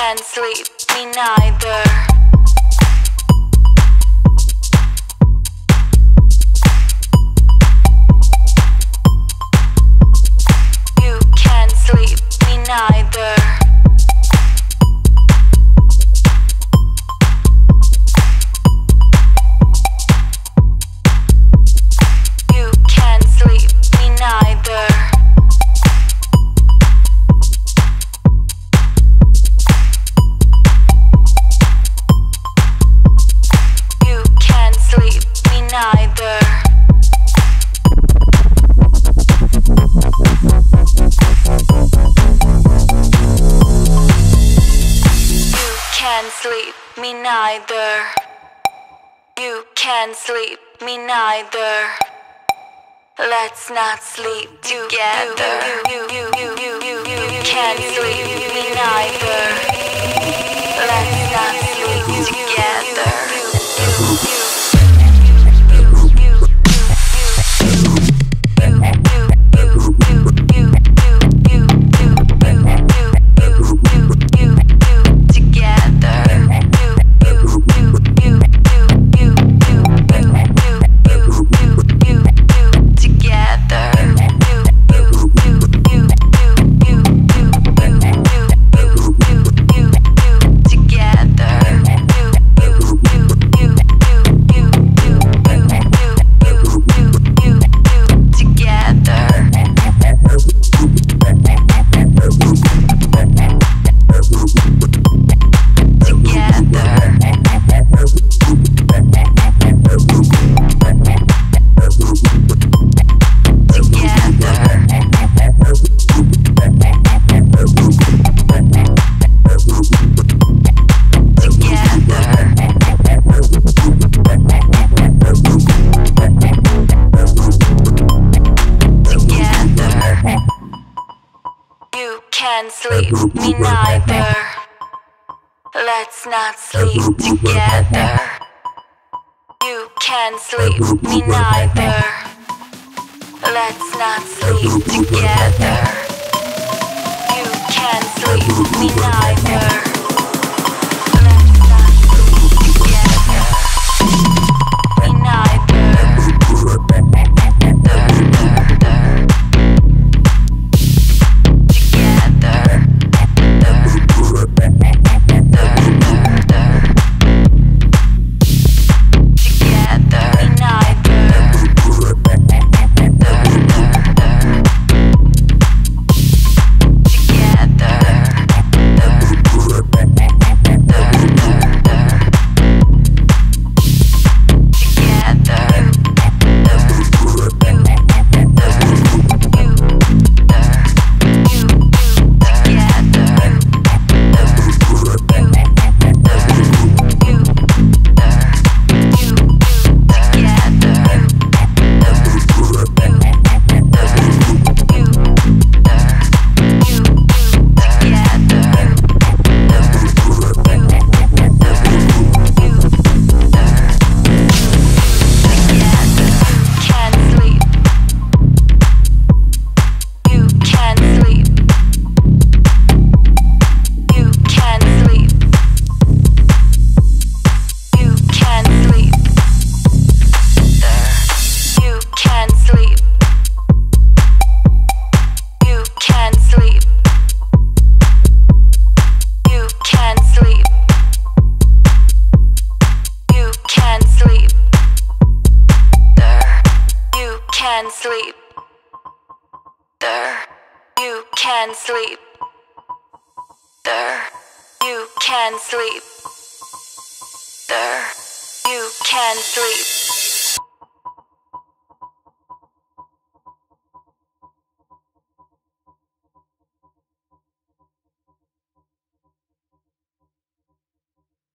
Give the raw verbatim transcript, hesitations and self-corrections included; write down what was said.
can't sleep, me neither. You can't sleep, me neither. You can't sleep, me neither. You can't sleep, me neither. You can't sleep, me neither. You can't sleep, me neither. Let's not sleep together. You, you, you, you, you, you, you can't sleep, me neither. Let's not sleep together. Can't sleep, me neither. Let's not sleep together. You can't sleep, me neither. Let's not sleep together. You can't sleep, me neither. Let's not sleep together. Me neither. Can't sleep. There. You can't sleep. There. You can't sleep. There. You can't sleep.